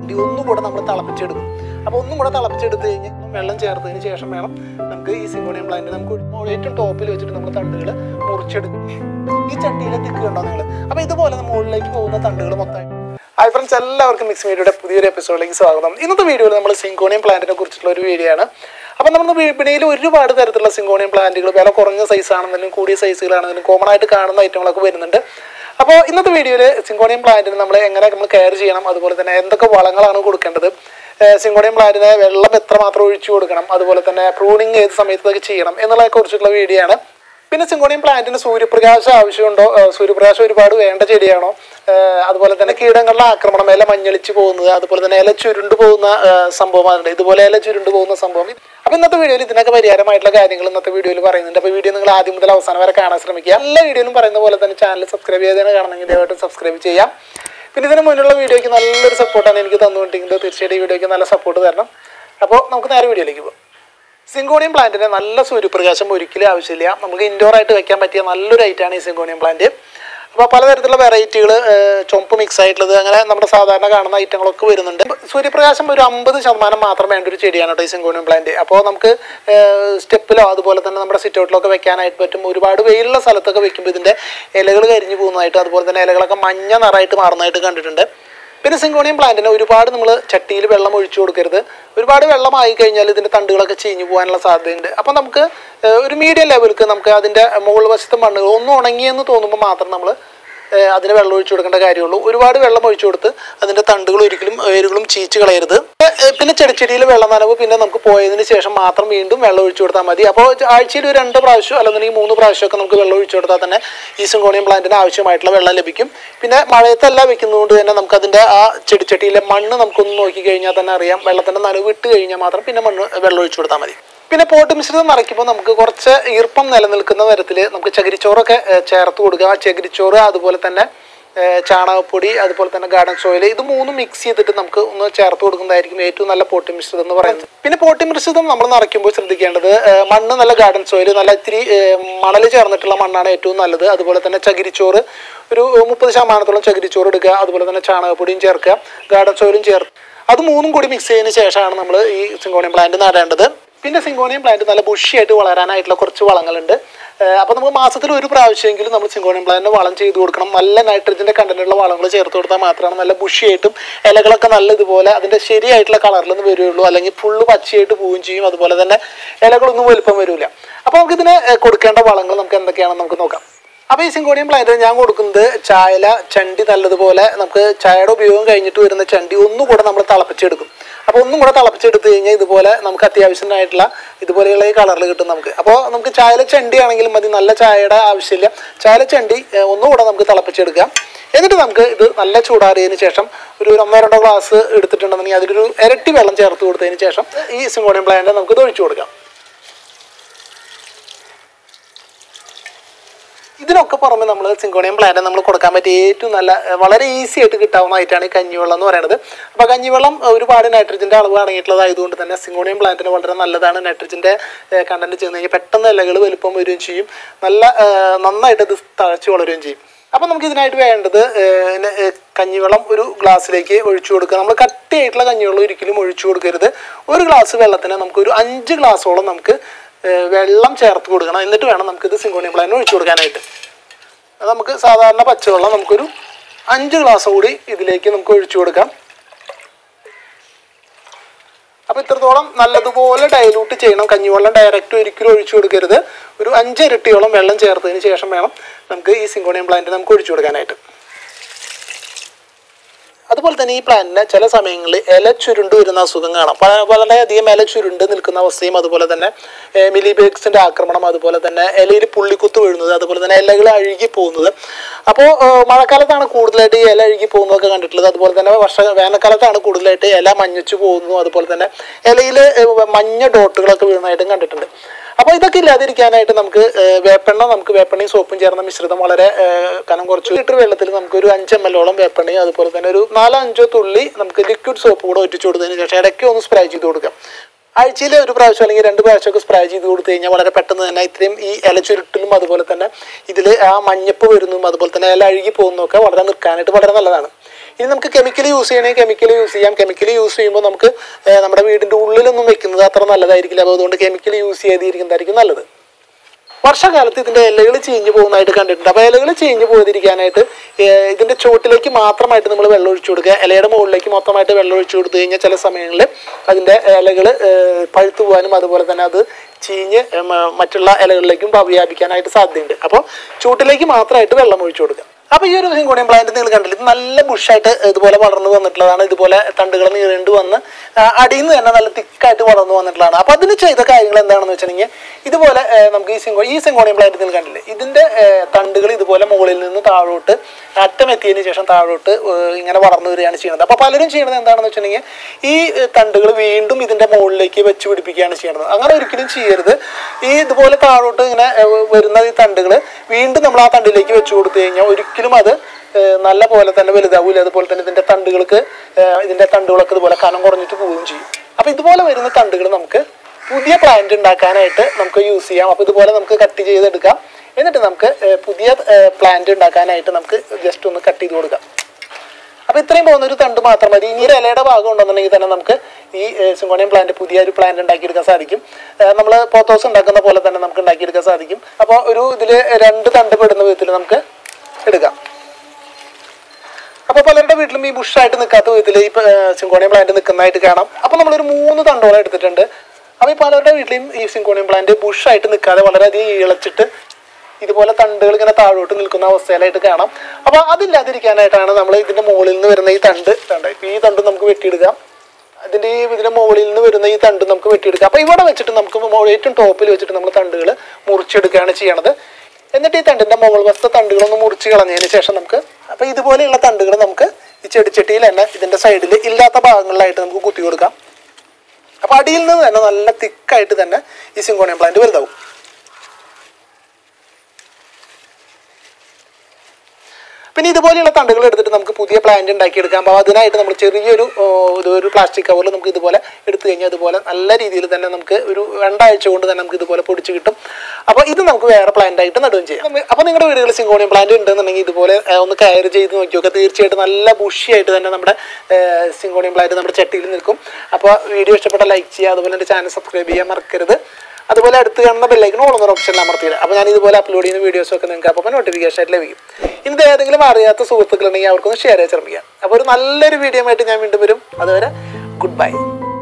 ഒന്നും കൂടെ നമ്മൾ തിളപ്പിച്ചെടുക്കും. അപ്പോൾ ഒന്നും കൂടെ തിളപ്പിച്ചെടുത്ത് കഴിഞ്ഞ് വെള്ളം ചേർത്തതിന് ശേഷം വേണം നമുക്ക് ഈ സിങ്കോണിയം പ്ലാന്റ് നമുക്ക് ഏറ്റവും ടോപ്പിൽ വെച്ചിട്ട് നമ്മൾ തണ്ടുകൾ മുറിച്ചെടുക്കും. ഈ ചട്ടിയിലെ തിക്ക് കണ്ടോ നിങ്ങൾ? അപ്പോൾ ഇതുപോലെ മുകളിലേക്ക് പോകുന്ന തണ്ടുകൾ മൊത്തമായി. ഹായ് ഫ്രണ്ട്സ്, എല്ലാവർക്കും മിക്സ് മീഡിയയുടെ പുതിയൊരു എപ്പിസോഡിലേക്ക് സ്വാഗതം. ഇന്നത്തെ വീഡിയോയിൽ നമ്മൾ സിങ്കോണിയം പ്ലാന്റിനെ കുറിച്ചുള്ള ഒരു വീഡിയോ ആണ്. അപ്പോൾ നമ്മൾ വിപണിയിൽ ഒരുപാട് തരത്തിലുള്ള സിങ്കോണിയം പ്ലാന്റുകൾ വില കുറഞ്ഞ സൈസാണെങ്കിലും കൂടിയ സൈസുകളാണെങ്കിലും കോമൺ ആയിട്ട് കാണുന്ന ഐറ്റങ്ങളൊക്കെ വരുന്നുണ്ട്. അപ്പോൾ ഇന്നത്തെ വീഡിയോയിൽ സിങ്കോണിയം പ്ലാന്റിന് നമ്മൾ എങ്ങനെ കെയർ ചെയ്യണം, അതുപോലെ തന്നെ എന്തൊക്കെ വളങ്ങളാണ് കൊടുക്കേണ്ടത്, സിങ്കോണിയം പ്ലാന്റിന് വെള്ളം എത്രമാത്രം ഒഴിച്ചു കൊടുക്കണം, അതുപോലെ തന്നെ പ്രൂണിങ് ഏത് സമയത്തൊക്കെ ചെയ്യണം എന്നുള്ളതിനെ കുറിച്ചുള്ള വീഡിയോ ആണ്. പിന്നെ സിങ്കോണിയം പ്ലാന്റിന് സൂര്യപ്രകാശം ആവശ്യമുണ്ടോ, സൂര്യപ്രകാശം ഒരുപാട് വേണ്ട ചെടിയാണോ, അതുപോലെ തന്നെ കീടങ്ങളുടെ ആക്രമണം, ഇല മഞ്ഞളിച്ച് പോകുന്നത്, അതുപോലെ തന്നെ ഇല ചുരുണ്ടു പോകുന്ന സംഭവമാണുണ്ട്. ഇതുപോലെ ഇല ചുരുണ്ടു പോകുന്ന സംഭവം. അപ്പോൾ ഇന്നത്തെ വീഡിയോയിൽ ഇതിനൊക്കെ പരിഹാരമായിട്ടുള്ള കാര്യങ്ങൾ ഇന്നത്തെ വീഡിയോയിൽ പറയുന്നുണ്ട്. അപ്പോൾ വീഡിയോ നിങ്ങൾ ആദ്യം മുതൽ അവസാനം വരെ കാണാൻ ശ്രമിക്കുക. എല്ലാ വീഡിയോയിലും പറയുന്ന പോലെ തന്നെ ചാനൽ സബ്സ്ക്രൈബ് ചെയ്തതിന് കാണണമെങ്കിൽ ദയവായിട്ട് സബ്സ്ക്രൈബ് ചെയ്യാം. പിന്നെ ഇതിന് മുന്നിലുള്ള വീഡിയോയ്ക്ക് നല്ലൊരു സപ്പോർട്ടാണ് എനിക്ക് തന്നുകൊണ്ടിരിക്കുന്നത്. തീർച്ചയായിട്ടും ഈ വീഡിയോയ്ക്ക് നല്ല സപ്പോർട്ട് തരണം. അപ്പോൾ നമുക്ക് നേരെ വീഡിയോയിലേക്ക് പോകാം. സിങ്കോണിയം പ്ലാന്റിന് നല്ല സൂര്യപ്രകാശം ഒരിക്കലും ആവശ്യമില്ല. നമുക്ക് ഇൻഡോർ ആയിട്ട് വെക്കാൻ പറ്റിയ നല്ലൊരു ഐറ്റമാണ് ഈ സിങ്കോണിയം പ്ലാന്റ്. അപ്പോൾ പലതരത്തിലുള്ള വെറൈറ്റികൾ, ചുമപ്പ് മിക്സ് ആയിട്ടുള്ളത്, അങ്ങനെ നമ്മുടെ സാധാരണ കാണുന്ന ഐറ്റങ്ങളൊക്കെ വരുന്നുണ്ട്. സൂര്യപ്രകാശം ഒരു 50% മാത്രം വേണ്ട ഒരു ചെടിയാണ് കേട്ടോ ഈ സിങ്കോണിയം പ്ലാന്റ്. അപ്പോൾ നമുക്ക് സ്റ്റെപ്പിലോ അതുപോലെ തന്നെ നമ്മുടെ സിറ്റൗട്ടിലൊക്കെ വെക്കാനായിട്ട് പറ്റും. ഒരുപാട് വെയിലുള്ള സ്ഥലത്തൊക്കെ വെക്കുമ്പോൾ ഇതിൻ്റെ ഇലകൾ കരിഞ്ഞു പോകുന്നതായിട്ട്, അതുപോലെ തന്നെ ഇലകളൊക്കെ മഞ്ഞ നിറമായിട്ട് മാറുന്നതായിട്ട് കണ്ടിട്ടുണ്ട്. പിന്നെ സിങ്കോണിയം പ്ലാന്റിന് ഒരുപാട് നമ്മൾ ചട്ടിയിൽ വെള്ളം ഒഴിച്ചു കൊടുക്കരുത്. ഒരുപാട് വെള്ളമായി കഴിഞ്ഞാൽ ഇതിൻ്റെ തണ്ടുകളൊക്കെ ചീഞ്ഞു പോകാനുള്ള സാധ്യതയുണ്ട്. അപ്പോൾ നമുക്ക് ഒരു മീഡിയം ലെവലിലേക്ക് നമുക്ക് അതിൻ്റെ മുകൾ വശത്തെ മണ്ണുകൾ ഒന്ന് ഉണങ്ങിയെന്ന് തോന്നുമ്പോൾ മാത്രം നമ്മൾ അതിന് വെള്ളം ഒഴിച്ചു കൊടുക്കേണ്ട കാര്യമുള്ളൂ. ഒരുപാട് വെള്ളം ഒഴിച്ചു കൊടുത്ത് അതിൻ്റെ തണ്ടുകൾ ഒരിക്കലും വേരുകളും ചീച്ച് കളയരുത്. പിന്നെ ചെടിച്ചെടിയിൽ വെള്ളം നനവ് പിന്നെ നമുക്ക് പോയതിന് ശേഷം മാത്രം വീണ്ടും വെള്ളം ഒഴിച്ചു കൊടുത്താൽ മതി. അപ്പോൾ ആഴ്ചയിൽ ഒരു 2 പ്രാവശ്യം അല്ലെങ്കിൽ 3 പ്രാവശ്യമൊക്കെ നമുക്ക് വെള്ളം ഒഴിച്ചു കൊടുത്താൽ തന്നെ ഈ സിങ്കോണിയം പ്ലാന്റിന് ആവശ്യമായിട്ടുള്ള വെള്ളം ലഭിക്കും. പിന്നെ മഴയത്തല്ല വെക്കുന്നതുകൊണ്ട് തന്നെ നമുക്ക് അതിൻ്റെ ആ ചെടിച്ചട്ടിയിലെ മണ്ണ് നമുക്കൊന്ന് നോക്കിക്കഴിഞ്ഞാൽ തന്നെ അറിയാം. വെള്ളത്തിൻ്റെ നനവ് ഇട്ട് കഴിഞ്ഞാൽ മാത്രം പിന്നെ വെള്ളം ഒഴിച്ചു കൊടുത്താൽ മതി. പിന്നെ പോട്ട് മിശ്രിതം നിറയ്ക്കുമ്പോൾ നമുക്ക് കുറച്ച് ഈർപ്പം നിലനിൽക്കുന്ന തരത്തിൽ നമുക്ക് ചകിരിച്ചോറൊക്കെ ചേർത്ത് കൊടുക്കുക. ചകിരിച്ചോറ്, അതുപോലെ തന്നെ ചാണകപ്പൊടി, അതുപോലെ തന്നെ ഗാർഡൻ സോയിൽ, ഇത് 3 മിക്സ് ചെയ്തിട്ട് നമുക്ക് ഒന്ന് ചേർത്ത് കൊടുക്കുന്നതായിരിക്കും ഏറ്റവും നല്ല പോട്ടി മിശ്രിതം എന്ന് പറയുന്നത്. പിന്നെ പോട്ടി മിശ്രിതം നമ്മൾ നിറയ്ക്കുമ്പോൾ ശ്രദ്ധിക്കേണ്ടത് മണ്ണ് നല്ല ഗാർഡൻ സോയിൽ, നല്ല ഇത്തിരി മണൽ ചേർന്നിട്ടുള്ള മണ്ണാണ് ഏറ്റവും നല്ലത്. അതുപോലെ തന്നെ ചകിരിച്ചോറ് ഒരു 30% ചകിരിച്ചോറ് എടുക്കുക, അതുപോലെ തന്നെ ചാണകപ്പൊടിയും ചേർക്കുക, ഗാർഡൻ സോയിലും ചേർത്ത് അത് 3 കൂടി മിക്സ് ചെയ്തതിന് ശേഷമാണ് നമ്മൾ ഈ സിങ്കോണിയം പ്ലാന്റ് നടേണ്ടത്. പിന്നെ സിങ്കോണിയം പ്ലാന്റ് നല്ല ബുഷിയായിട്ട് വളരാനായിട്ടുള്ള കുറച്ച് വളങ്ങളുണ്ട്. അപ്പോൾ നമുക്ക് മാസത്തിൽ 1 പ്രാവശ്യമെങ്കിലും നമ്മൾ സിങ്കോണിയം പ്ലാന്റിന് വളം ചെയ്ത് കൊടുക്കണം. നല്ല നൈട്രജൻ്റെ കണ്ടന്റുള്ള വളങ്ങൾ ചേർത്ത് കൊടുത്താൽ മാത്രമാണ് നല്ല ബുഷിയായിട്ടും ഇലകളൊക്കെ നല്ല ഇതുപോലെ അതിൻ്റെ ശരിയായിട്ടുള്ള കളറിലൊന്നും വരുള്ളൂ. അല്ലെങ്കിൽ ഫുള്ള് പച്ചയായിട്ട് പോവുകയും ചെയ്യും. അതുപോലെ തന്നെ ഇലകളൊന്നും വലുപ്പം വരില്ല. അപ്പോൾ നമുക്കിതിന് കൊടുക്കേണ്ട വളങ്ങൾ നമുക്ക് എന്തൊക്കെയാണെന്ന് നമുക്ക് നോക്കാം. അപ്പോൾ ഈ സിങ്കോണിയം പ്ലാന്റ് ഞാൻ കൊടുക്കുന്നത് ചായല ചണ്ടി നല്ലതുപോലെ നമുക്ക് ചായയുടെ ഉപയോഗം കഴിഞ്ഞിട്ട് വരുന്ന ചണ്ടി ഒന്നുകൂടെ നമ്മൾ തിളപ്പിച്ചെടുക്കും. അപ്പോൾ ഒന്നും കൂടെ തിളപ്പിച്ചെടുത്ത് കഴിഞ്ഞാൽ ഇതുപോലെ നമുക്ക് അത്യാവശ്യമായിട്ടുള്ള ഇതുപോലെയുള്ള ഈ കളറിൽ കിട്ടും നമുക്ക്. അപ്പോൾ നമുക്ക് ചായല ചണ്ടി ആണെങ്കിലും മതി, നല്ല ചായയുടെ ആവശ്യമില്ല. ചായല ചണ്ടി ഒന്നുകൂടെ നമുക്ക് തിളപ്പിച്ചെടുക്കാം. എന്നിട്ട് നമുക്ക് ഇത് നല്ല ചൂടാറിയതിന് ശേഷം ഒരു 1-2 ഗ്ലാസ് എടുത്തിട്ടുണ്ടെന്നുണ്ടെങ്കിൽ അതിലൊരു ഇരട്ടി വെള്ളം ചേർത്ത് കൊടുത്തതിന് ശേഷം ഈ സിങ്കോണിയം പ്ലാന്റ് നമുക്ക് ഇത് ഒഴിച്ചു കൊടുക്കാം. ഇതിനൊക്കെ പുറമെ നമ്മൾ സിങ്കോണിയം പ്ലാന്റ് നമ്മൾ കൊടുക്കാൻ പറ്റിയ ഏറ്റവും നല്ല വളരെ ഈസി ആയിട്ട് കിട്ടാവുന്നതായിട്ടാണ് ഈ കഞ്ഞിവെള്ളം എന്ന് പറയുന്നത്. അപ്പോൾ കഞ്ഞിവെള്ളം ഒരുപാട് നൈട്രജൻ്റെ അളവ് അടങ്ങിയിട്ടുള്ളതായതുകൊണ്ട് തന്നെ സിങ്കോണിയം പ്ലാന്റിന് വളരെ നല്ലതാണ്. നൈട്രജൻ്റെ കണ്ടന്റ് ചെന്ന് കഴിഞ്ഞാൽ പെട്ടെന്ന് ഇലകൾ വലുപ്പം വരികയും ചെയ്യും, നന്നായിട്ട് ഇത് തഴച്ച് വളരുകയും ചെയ്യും. അപ്പോൾ നമുക്ക് ഇതിനായിട്ട് വേണ്ടത് കഞ്ഞിവെള്ളം ഒരു ഗ്ലാസ്സിലേക്ക് ഒഴിച്ചു കൊടുക്കുക. നമ്മൾ കട്ടിയായിട്ടുള്ള കഞ്ഞിവെള്ളം ഒരിക്കലും ഒഴിച്ചു കൊടുക്കരുത്. ഒരു ഗ്ലാസ് വെള്ളത്തിന് നമുക്കൊരു 5 ഗ്ലാസോളം നമുക്ക് വെള്ളം ചേർത്ത് കൊടുക്കണം. എന്നിട്ട് വേണം നമുക്കിത് സിങ്കോണിയം പ്ലാന്റിന് ഒഴിച്ചു കൊടുക്കാനായിട്ട്. അത് നമുക്ക് സാധാരണ പച്ചവെള്ളം നമുക്കൊരു 5 ഗ്ലാസ് കൂടി ഇതിലേക്ക് നമുക്ക് ഒഴിച്ചു കൊടുക്കാം. അപ്പോൾ ഇത്രത്തോളം നല്ലതുപോലെ ഡൈലൂട്ട് ചെയ്യണം. കഞ്ഞിവെള്ളം ഡയറക്റ്റ് ഒരിക്കലും ഒഴിച്ചു കൊടുക്കരുത്. ഒരു 5 ഇരട്ടിയോളം വെള്ളം ചേർത്തതിന് ശേഷം വേണം നമുക്ക് ഈ സിങ്കോണിയം പ്ലാന്റ് നമുക്ക് ഒഴിച്ചു കൊടുക്കാനായിട്ട്. അതുപോലെ തന്നെ ഈ പ്ലാന്റിന് ചില സമയങ്ങളിൽ ഇല ചുരുണ്ട് വരുന്ന അസുഖം കാണാം. വളരെയധികം ഇല ചുരുണ്ട് നിൽക്കുന്ന അവസ്ഥയും, അതുപോലെ തന്നെ മിലിബേഗ്സിൻ്റെ ആക്രമണം, അതുപോലെ തന്നെ ഇലയിൽ പുള്ളിക്കുത്ത് വീഴുന്നത്, അതുപോലെ തന്നെ ഇലകൾ അഴുകി പോകുന്നത്. അപ്പോൾ മഴക്കാലത്താണ് കൂടുതലായിട്ട് ഈ ഇല അഴുകി പോകുന്നതൊക്കെ കണ്ടിട്ടുള്ളത്. അതുപോലെ തന്നെ വേനൽക്കാലത്താണ് കൂടുതലായിട്ട് ഇല മഞ്ഞച്ചു പോകുന്നു, അതുപോലെ തന്നെ ഇലയിൽ മഞ്ഞ ഡോട്ടുകളൊക്കെ വീഴുന്നതായിട്ടും കണ്ടിട്ടുണ്ട്. അപ്പോൾ ഇതൊക്കെ ഇല്ലാതിരിക്കാനായിട്ട് നമുക്ക് വേപ്പെണ്ണയും സോപ്പും ചേർന്ന മിശ്രിതം വളരെ കനം കുറച്ച് ലിറ്റർ വെള്ളത്തിൽ നമുക്കൊരു 5 ml വേപ്പെണ്ണയും അതുപോലെ തന്നെ ഒരു 4-5 തുള്ളി നമുക്ക് ലിക്വിഡ് സോപ്പ് കൂടെ ഒറ്റിച്ചു കൊടുത്തതിന് ശേഷം ഇടയ്ക്ക് ഒന്ന് സ്പ്രേ ചെയ്ത് കൊടുക്കാം. ആഴ്ചയിൽ 1 പ്രാവശ്യം അല്ലെങ്കിൽ 2 പ്രാവശ്യമൊക്കെ സ്പ്രേ ചെയ്ത് കൊടുത്തു കഴിഞ്ഞാൽ വളരെ പെട്ടെന്ന് തന്നെ ഇത്രയും ഈ ഇല ചുരുട്ടലും അതുപോലെ തന്നെ ഇതിൽ ആ മഞ്ഞപ്പ് വരുന്നതും അതുപോലെ തന്നെ ഇല അഴുകി പോകുന്നതൊക്കെ വളരെ നിൽക്കാനായിട്ട് വളരെ നല്ലതാണ്. ഇനി നമുക്ക് കെമിക്കൽ യൂസ് ചെയ്യണമെങ്കിൽ കെമിക്കൽ യൂസ് ചെയ്യാം. കെമിക്കൽ യൂസ് ചെയ്യുമ്പോൾ നമുക്ക് നമ്മുടെ വീടിൻ്റെ ഉള്ളിലൊന്നും വെക്കുന്നത് അത്ര നല്ലതായിരിക്കില്ല. അപ്പോൾ അതുകൊണ്ട് കെമിക്കൽ യൂസ് ചെയ്തിരിക്കുന്നതായിരിക്കും നല്ലത്. വർഷകാലത്ത് ഇതിൻ്റെ ഇലകൾ ചീഞ്ഞു പോകുന്നതായിട്ട് കണ്ടിട്ടുണ്ട്. അപ്പോൾ ഇലകൾ ചീഞ്ഞു പോകാതിരിക്കാനായിട്ട് ഇതിൻ്റെ ചുവട്ടിലേക്ക് മാത്രമായിട്ട് നമ്മൾ വെള്ളം ഒഴിച്ചു കൊടുക്കുക. ഇലയുടെ മുകളിലേക്ക് മൊത്തമായിട്ട് വെള്ളം ഒഴിച്ചു കൊടുത്തു കഴിഞ്ഞാൽ ചില സമയങ്ങളിൽ അതിൻ്റെ ഇലകൾ പഴുത്തു പോകാനും അതുപോലെ തന്നെ അത് ചീഞ്ഞ് മറ്റുള്ള ഇലകളിലേക്കും വ്യാപിക്കാനായിട്ട് സാധ്യതയുണ്ട്. അപ്പോൾ ചുവട്ടിലേക്ക് മാത്രമായിട്ട് വെള്ളം ഒഴിച്ചു കൊടുക്കുക. അപ്പോൾ ഈ ഒരു സിങ്കോണിയം പ്ലാന്റ് നിങ്ങൾ കണ്ടില്ല, ഇത് നല്ല ബുഷായിട്ട് ഇതുപോലെ വളർന്നു വന്നിട്ടുള്ളതാണ്. ഇതുപോലെ തണ്ടുകൾ നീണ്ടു വന്ന് അടിയിൽ നിന്ന് തന്നെ നല്ല തിക്കായിട്ട് വളർന്നു വന്നിട്ടുള്ളതാണ്. അപ്പോൾ അതിന് ചെയ്ത കാര്യങ്ങൾ എന്താണെന്ന് വെച്ചിട്ടുണ്ടെങ്കിൽ ഇതുപോലെ നമുക്ക് ഈ സിങ്കോണിയം പ്ലാന്റ് നിങ്ങൾ കണ്ടില്ലേ, ഇതിൻ്റെ തണ്ടുകൾ ഇതുപോലെ മുകളിൽ നിന്ന് താഴോട്ട് അറ്റം എത്തിയതിന് ശേഷം താഴോട്ട് ഇങ്ങനെ വളർന്നു വരികയാണ് ചെയ്യുന്നത്. അപ്പോൾ പലരും ചെയ്യുന്നത് എന്താണെന്ന് വെച്ചിട്ടുണ്ടെങ്കിൽ ഈ തണ്ടുകൾ വീണ്ടും ഇതിൻ്റെ മുകളിലേക്ക് വെച്ച് പിടിപ്പിക്കുകയാണ് ചെയ്യുന്നത്. അങ്ങനെ ഒരിക്കലും ചെയ്യരുത്. ഇതുപോലെ താഴോട്ട് ഇങ്ങനെ വരുന്ന ഈ തണ്ടുകൾ വീണ്ടും നമ്മൾ ആ തണ്ടിലേക്ക് വെച്ച് കൊടുത്തു കഴിഞ്ഞാൽ ഒരിക്കലും അത് നല്ല പോലെ തന്നെ വലുതാവില്ല. അതുപോലെ തന്നെ ഇതിൻ്റെ തണ്ടുകളൊക്കെ ഇതുപോലെ കനം കുറഞ്ഞിട്ട് പോവുകയും ചെയ്യും. അപ്പോൾ ഇതുപോലെ വരുന്ന തണ്ടുകൾ നമുക്ക് പുതിയ പ്ലാന്റ് ഉണ്ടാക്കാനായിട്ട് നമുക്ക് യൂസ് ചെയ്യാം. അപ്പോൾ ഇതുപോലെ നമുക്ക് കട്ട് ചെയ്തെടുക്കാം. എന്നിട്ട് നമുക്ക് പുതിയ പ്ലാന്റ് ഉണ്ടാക്കാനായിട്ട് നമുക്ക് ജസ്റ്റ് ഒന്ന് കട്ട് ചെയ്ത് കൊടുക്കാം. അപ്പോൾ ഇത്രയും പോകുന്നൊരു തണ്ട് മാത്രം മതി. ഇനി ഒരു ഇലയുടെ ഭാഗം ഉണ്ടെന്നുണ്ടെങ്കിൽ തന്നെ നമുക്ക് ഈ സിങ്കോണിയം പ്ലാന്റ് പുതിയൊരു പ്ലാന്റ് ഉണ്ടാക്കിയെടുക്കാൻ സാധിക്കും. നമ്മൾ പോത്തോസ് ഉണ്ടാക്കുന്ന പോലെ തന്നെ നമുക്ക് ഉണ്ടാക്കിയെടുക്കാൻ സാധിക്കും. അപ്പോൾ ഇതിൽ 2 തണ്ട് പെടുന്ന വിധത്തിൽ നമുക്ക് എടുക്കാം. അപ്പോൾ പലരുടെ വീട്ടിലും ഈ ബുഷായിട്ട് നിൽക്കാത്ത വിധത്തിൽ ഈ സിങ്കോണിയം പ്ലാന്റ് നിൽക്കുന്നതായിട്ട് കാണാം. അപ്പോൾ നമ്മളൊരു 3 തണ്ടോളം എടുത്തിട്ടുണ്ട്. അപ്പോൾ ഈ പലരുടെ വീട്ടിലും ഈ സിങ്കോണിയം പ്ലാന്റ് ബുഷായിട്ട് നിൽക്കാതെ വളരെയധികം ഇളച്ചിട്ട് ഇതുപോലെ തണ്ടുകൾ ഇങ്ങനെ താഴോട്ട് നിൽക്കുന്ന അവസ്ഥയിലായിട്ട് കാണാം. അപ്പോൾ അതില്ലാതിരിക്കാനായിട്ടാണ് നമ്മൾ ഇതിൻ്റെ മുകളിൽ നിന്ന് വരുന്ന ഈ തണ്ട് ഇപ്പോൾ ഈ തണ്ട് നമുക്ക് വെട്ടിയെടുക്കാം. ഇതിൻ്റെ മുകളിൽ നിന്ന് വരുന്ന ഈ തണ്ട് നമുക്ക് വെട്ടിയെടുക്കാം. അപ്പോൾ ഇവിടെ വെച്ചിട്ട് നമുക്ക് ഏറ്റവും ടോപ്പിൽ വെച്ചിട്ട് നമ്മൾ തണ്ടുകൾ മുറിച്ചെടുക്കുകയാണ് ചെയ്യണത്. എന്നിട്ട് ഈ തണ്ടിൻ്റെ മുകൾ വശത്തെ തണ്ടുകളൊന്ന് മുറിച്ച് കളഞ്ഞതിന് ശേഷം നമുക്ക് അപ്പോൾ ഇതുപോലെയുള്ള തണ്ടുകൾ നമുക്ക് ഈ ചെടിച്ചട്ടിയിൽ തന്നെ ഇതിൻ്റെ സൈഡിൽ ഇല്ലാത്ത ഭാഗങ്ങളിലായിട്ട് നമുക്ക് കുത്തി കൊടുക്കാം. അപ്പോൾ അടിയിൽ നിന്ന് തന്നെ നല്ല തിക്കായിട്ട് തന്നെ ഈ സിങ്കോണിയം പ്ലാന്റ് വലുതാവും. പിന്നെ ഇതുപോലെയുള്ള തണ്ടുകൾ എടുത്തിട്ട് നമുക്ക് പുതിയ പ്ലാന്റ് ഉണ്ടാക്കിയെടുക്കാം. അപ്പോൾ അതിനായിട്ട് നമ്മൾ ചെറിയൊരു പ്ലാസ്റ്റിക് കവറിൽ നമുക്ക് ഇതുപോലെ എടുത്തു കഴിഞ്ഞാൽ അതുപോലെ നല്ല രീതിയിൽ തന്നെ നമുക്ക് ഒരു 2 ആഴ്ച കൊണ്ട് തന്നെ നമുക്ക് ഇതുപോലെ പൊടിച്ച് കിട്ടും. അപ്പോൾ ഇത് നമുക്ക് വേറെ പ്ലാന്റ് ആയിട്ട് നടുകയും ചെയ്യാം. അപ്പോൾ നിങ്ങളുടെ വീടുകളിൽ സിങ്കോണിയം പ്ലാന്റ് ഉണ്ടെന്നുണ്ടെങ്കിൽ ഇതുപോലെ ഒന്ന് കെയർ ചെയ്ത് നോക്കി നോക്കുക. തീർച്ചയായിട്ടും നല്ല ബുഷിയായിട്ട് തന്നെ നമ്മുടെ സിങ്കോണിയം പ്ലാന്റ് നമ്മുടെ ചട്ടിയിൽ നിൽക്കും. അപ്പോൾ വീഡിയോ ഇഷ്ടപ്പെട്ട ലൈക്ക് ചെയ്യുക, അതുപോലെ എൻ്റെ ചാനൽ സബ്സ്ക്രൈബ് ചെയ്യാൻ മറക്കരുത്. അതുപോലെ അടുത്ത് കാണുന്ന ബെല്ലൈക്കൺ ഓളുന്ന ഓപ്ഷൻ അമർത്തിയില്ല. അപ്പോൾ ഞാൻ ഇതുപോലെ അപ്ലോഡ് ചെയ്യുന്ന വീഡിയോസൊക്കെ നിങ്ങൾക്ക് അപ്പോൾ നോട്ടിഫിക്കേഷൻ ആയിട്ട് ലഭിക്കും. ഇനി ഏതെങ്കിലും അറിയാത്ത സുഹൃത്തുക്കളുണ്ടെങ്കിൽ അവർക്കൊന്ന് ഷെയർ ചെയ്യാൻ ശ്രമിക്കാം. അപ്പോൾ ഒരു നല്ലൊരു വീഡിയോ ആയിട്ട് ഞാൻ വീണ്ടും വരും. അതുവരെ ഗുഡ് ബൈ.